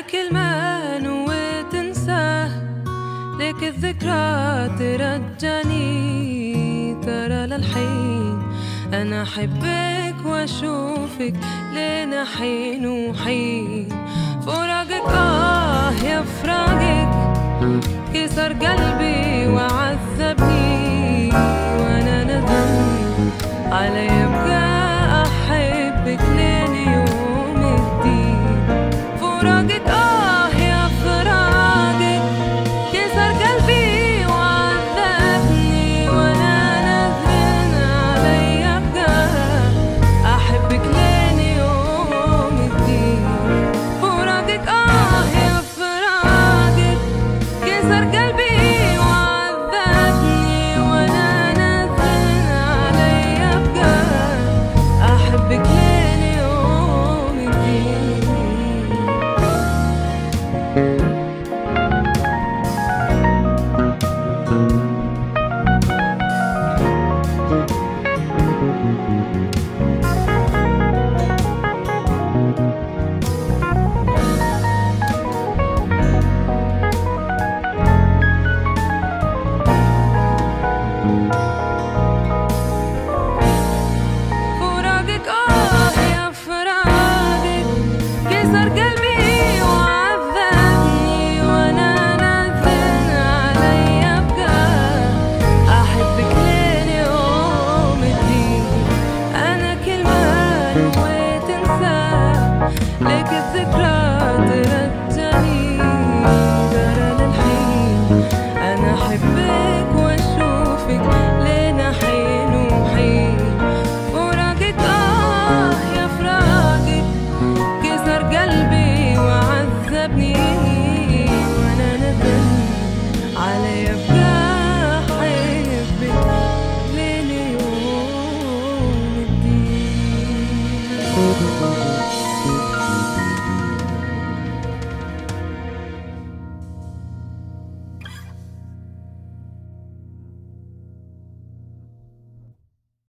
كل ما نويت تنساه، لك الذكرى ترجعني. ترى للحين أنا أحبك وأشوفك لنا حين وحين. فراقك يا فراقك كسر قلبي وعذبني، وأنا ندم علي أبقى أحبك لين يوم الدين. فراقك يا فراقك كسر قلبي وعذبني، وأنا ندم علي أبقى أحبك لين يوم الدين. فراقك يا فراقك كسر قلبي وعذبني، وأنا ندم علي أبقى أحبك لين يوم الدين. فراقك يا فراقك كسر قلبي وعذبني، وأنا ندم علي أبقى أحبك لين يوم الدين. أنا كل ما نويت أنساه، لك الذكرى ترجعني. ترى للحين أنا أحبك وأشوفك لنا حين وحين. فراقك يا فراقك كسر قلبي وعذبني، وأنا ندم علي